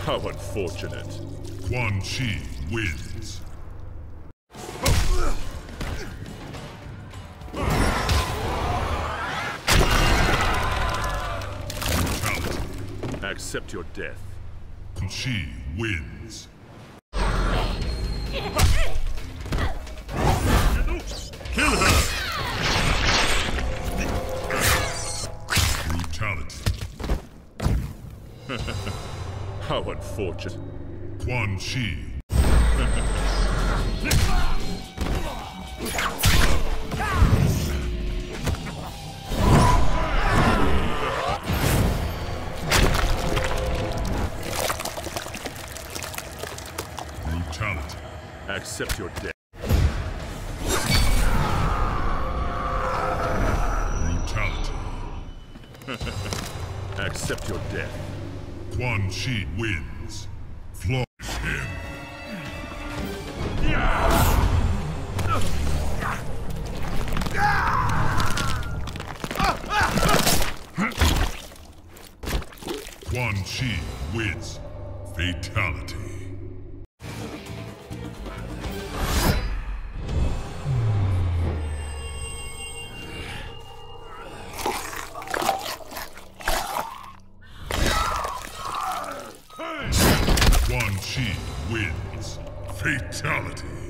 How unfortunate. Quan Chi wins. Brutality. Accept your death. Quan Chi wins. Kill her! Brutality. How unfortunate. Quan Chi. Brutality. Accept your death. Brutality. Accept your death. Quan Chi wins. Flourish him. Quan Chi wins. Fatality. Quan Chi wins. Fatality.